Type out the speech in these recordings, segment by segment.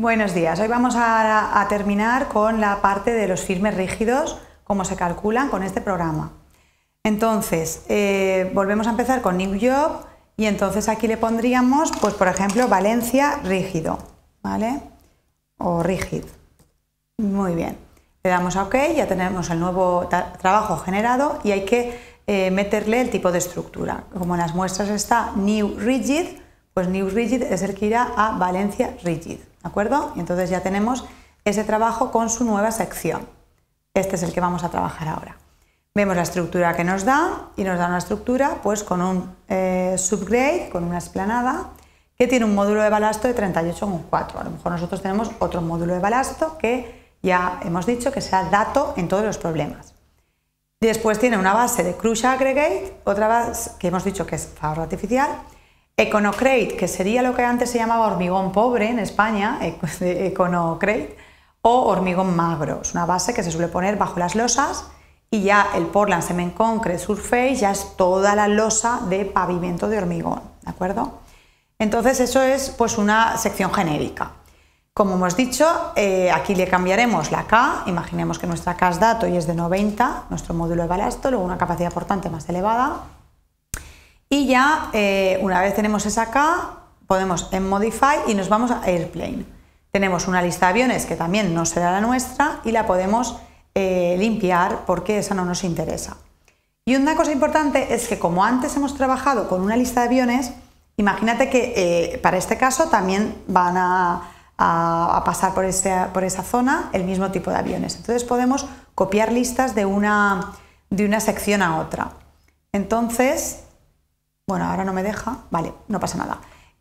Buenos días, hoy vamos a terminar con la parte de los firmes rígidos, cómo se calculan con este programa. Entonces, volvemos a empezar con New Job y entonces aquí le pondríamos, pues por ejemplo, Valencia rígido, ¿vale? O rigid. Muy bien. Le damos a OK, ya tenemos el nuevo trabajo generado y hay que meterle el tipo de estructura. Como en las muestras está New Rigid, pues New Rigid es el que irá a Valencia Rigid, ¿de acuerdo? Y entonces ya tenemos ese trabajo con su nueva sección. Este es el que vamos a trabajar ahora. Vemos la estructura que nos da y nos da una estructura pues con un subgrade, con una explanada, que tiene un módulo de balasto de 38,4. A lo mejor nosotros tenemos otro módulo de balasto que ya hemos dicho que sea dato en todos los problemas. Después tiene una base de crush aggregate, otra base que hemos dicho que es favor artificial, Econocrate, que sería lo que antes se llamaba hormigón pobre en España, Econocrate, o hormigón magro. Es una base que se suele poner bajo las losas y ya el Portland Cement Concrete Surface ya es toda la losa de pavimento de hormigón, ¿de acuerdo? Entonces eso es pues una sección genérica. Como hemos dicho, aquí le cambiaremos la K, imaginemos que nuestra K es dato y es de 90, nuestro módulo de balasto, luego una capacidad portante más elevada. Y ya una vez tenemos esa K, podemos en Modify y nos vamos a Airplane. Tenemos una lista de aviones que también no será la nuestra y la podemos limpiar porque esa no nos interesa. Y una cosa importante es que como antes hemos trabajado con una lista de aviones, imagínate que para este caso también van a pasar por esa zona el mismo tipo de aviones. Entonces podemos copiar listas de una sección a otra. Entonces, bueno, ahora no me deja, vale, no pasa nada.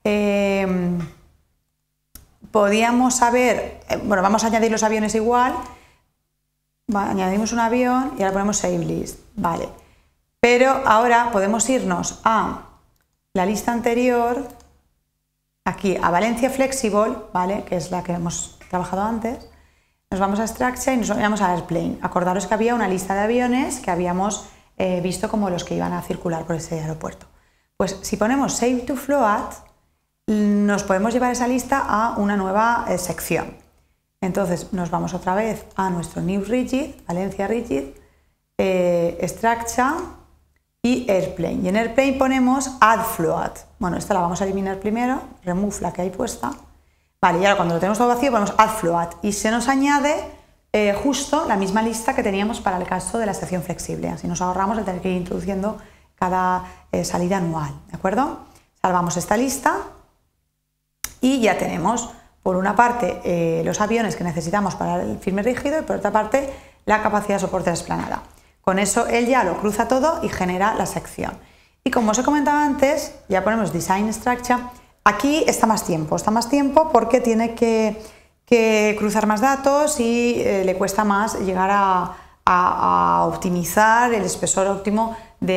Podíamos saber, bueno, vamos a añadir los aviones igual, añadimos un avión y ahora ponemos Save List, vale. Pero ahora podemos irnos a la lista anterior, aquí a Valencia Flexible, ¿vale? Que es la que hemos trabajado antes. Nos vamos a Structure y nos vamos a Airplane. Acordaros que había una lista de aviones que habíamos visto como los que iban a circular por ese aeropuerto. Pues si ponemos Save to Float, nos podemos llevar esa lista a una nueva sección. Entonces nos vamos otra vez a nuestro New Rigid, Valencia Rigid, Structure y Airplane. Y en Airplane ponemos Add Float. Bueno, esta la vamos a eliminar primero, remove la que hay puesta. Vale, y ahora cuando lo tenemos todo vacío ponemos Add Float y se nos añade justo la misma lista que teníamos para el caso de la sección flexible. Así nos ahorramos el tener que ir introduciendo cada salida anual, ¿de acuerdo? Salvamos esta lista y ya tenemos por una parte los aviones que necesitamos para el firme rígido y por otra parte la capacidad de soporte de la explanada. Con eso él ya lo cruza todo y genera la sección. Y como os he comentado antes, ya ponemos Design Structure. Aquí está más tiempo porque tiene que cruzar más datos y le cuesta más llegar a optimizar el espesor óptimo de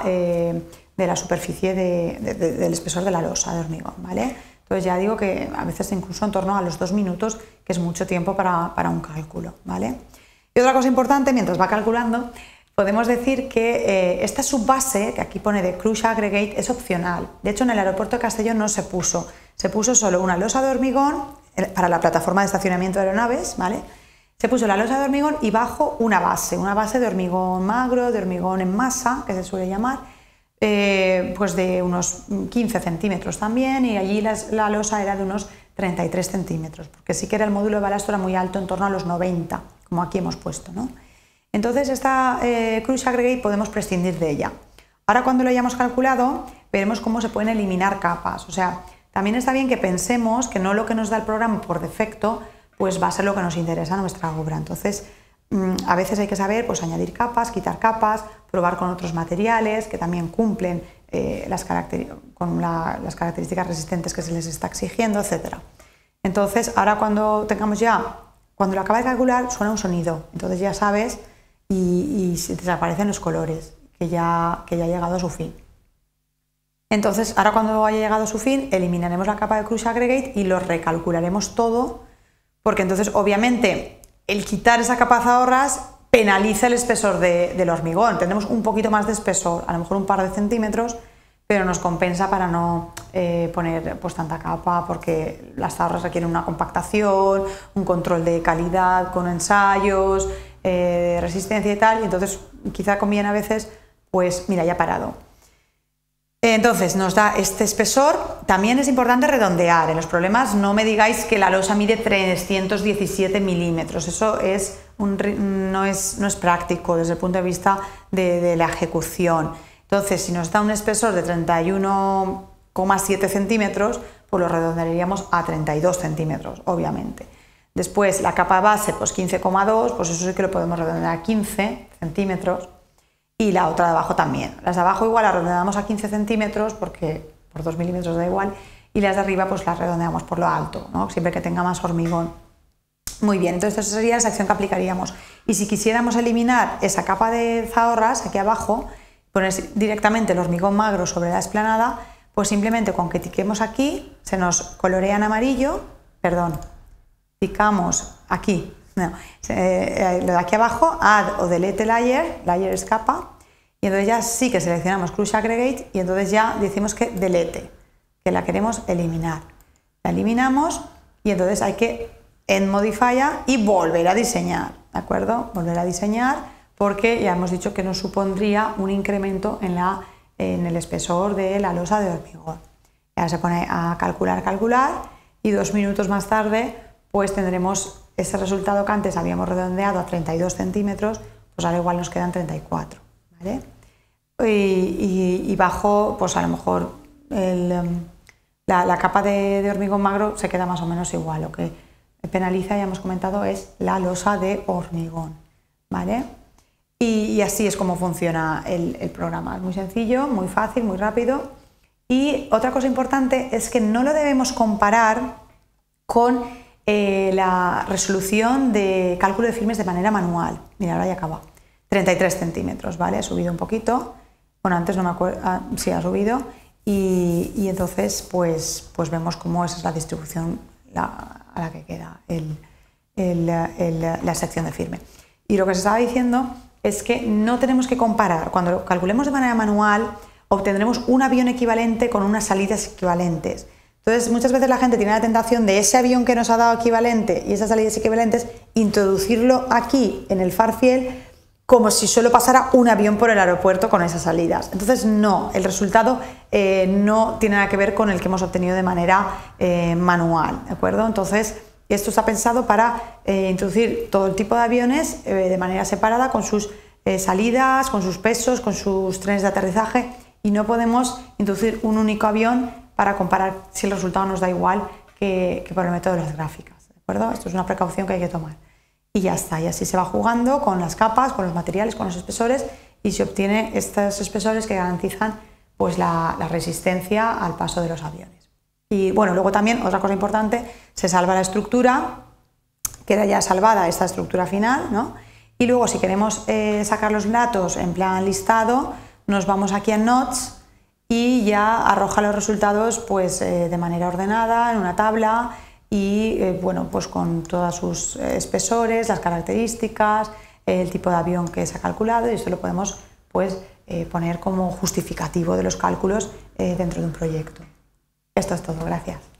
la superficie del espesor de la losa de hormigón, ¿vale? Entonces ya digo que a veces incluso en torno a los 2 minutos, que es mucho tiempo para un cálculo, ¿vale? Y otra cosa importante, mientras va calculando, podemos decir que esta subbase, que aquí pone de Crush Aggregate, es opcional. De hecho, en el aeropuerto de Castellón no se puso solo una losa de hormigón para la plataforma de estacionamiento de aeronaves, ¿vale? Se puso la losa de hormigón y bajo una base de hormigón magro, de hormigón en masa, que se suele llamar, pues de unos 15 centímetros también, y allí la losa era de unos 33 centímetros, porque sí que el módulo de balasto era muy alto, en torno a los 90, como aquí hemos puesto, ¿no? Entonces esta Crush Aggregate podemos prescindir de ella. Ahora cuando lo hayamos calculado, veremos cómo se pueden eliminar capas. O sea, también está bien que pensemos que no lo que nos da el programa por defecto pues va a ser lo que nos interesa a nuestra obra. Entonces, a veces hay que saber pues, añadir capas, quitar capas, probar con otros materiales que también cumplen las características resistentes que se les está exigiendo, etc. Entonces, ahora cuando lo acaba de calcular, suena un sonido. Entonces ya sabes y se desaparecen los colores, que ya ha llegado a su fin. Entonces, ahora cuando haya llegado a su fin, eliminaremos la capa de Crush Aggregate y lo recalcularemos todo, porque entonces obviamente el quitar esa capa de ahorras penaliza el espesor del hormigón. Tendremos un poquito más de espesor, a lo mejor un par de centímetros, pero nos compensa para no poner pues tanta capa, porque las zahoras requieren una compactación, un control de calidad con ensayos, resistencia y tal, y entonces quizá conviene a veces, pues mira, ya parado. Entonces nos da este espesor. También es importante redondear. En los problemas no me digáis que la losa mide 317 milímetros, eso no es práctico desde el punto de vista de la ejecución. Entonces, si nos da un espesor de 31,7 centímetros, pues lo redondearíamos a 32 centímetros, obviamente. Después, la capa base, pues 15,2, pues eso sí que lo podemos redondear a 15 centímetros. Y la otra de abajo también. Las de abajo igual las redondeamos a 15 centímetros, porque por 2 milímetros da igual, y las de arriba pues las redondeamos por lo alto, ¿no? Siempre que tenga más hormigón. Muy bien, entonces esa sería la sección que aplicaríamos. Y si quisiéramos eliminar esa capa de zahorras aquí abajo, poner directamente el hormigón magro sobre la explanada, pues simplemente con que tiquemos aquí, se nos colorea en amarillo, perdón, ticamos aquí, no, lo de aquí abajo, add o delete layer, layer es capa, y entonces ya sí que seleccionamos Crush Aggregate y entonces ya decimos que delete, que la queremos eliminar. La eliminamos y entonces hay que end modifier y volver a diseñar, ¿de acuerdo? Volver a diseñar, porque ya hemos dicho que nos supondría un incremento en el espesor de la losa de hormigón. Ya se pone a calcular y 2 minutos más tarde pues tendremos ese resultado que antes habíamos redondeado a 32 centímetros, pues ahora igual nos quedan 34, ¿vale? Y bajo, pues a lo mejor la capa de hormigón magro se queda más o menos igual. Lo que penaliza, ya hemos comentado, es la losa de hormigón, ¿vale? Y así es como funciona el programa. Es muy sencillo, muy fácil, muy rápido. Y otra cosa importante es que no lo debemos comparar con la resolución de cálculo de filmes de manera manual. Mira, ahora ya acaba. 33 centímetros, ¿vale? Ha subido un poquito. Bueno, antes no me acuerdo. Sí, ha subido. Y entonces, pues vemos cómo esa es la distribución a la que queda la sección de filme. Y lo que se estaba diciendo es que no tenemos que comparar. Cuando calculemos de manera manual, obtendremos un avión equivalente con unas salidas equivalentes. Entonces, muchas veces la gente tiene la tentación de ese avión que nos ha dado equivalente y esas salidas equivalentes, introducirlo aquí en el far field como si solo pasara un avión por el aeropuerto con esas salidas. Entonces, no, el resultado no tiene nada que ver con el que hemos obtenido de manera manual, ¿de acuerdo? Entonces, esto está pensado para introducir todo el tipo de aviones de manera separada, con sus salidas, con sus pesos, con sus trenes de aterrizaje, y no podemos introducir un único avión para comparar si el resultado nos da igual que por el método de las gráficas, ¿de acuerdo? Esto es una precaución que hay que tomar. Y ya está, y así se va jugando con las capas, con los materiales, con los espesores, y se obtiene estos espesores que garantizan pues la resistencia al paso de los aviones. Y bueno, luego también, otra cosa importante, se salva la estructura, queda ya salvada esta estructura final, ¿no? Y luego, si queremos sacar los datos en plan listado, nos vamos aquí a Notes y ya arroja los resultados pues, de manera ordenada en una tabla y bueno, pues con todos sus espesores, las características, el tipo de avión que se ha calculado, y esto lo podemos pues, poner como justificativo de los cálculos dentro de un proyecto. Esto es todo, gracias.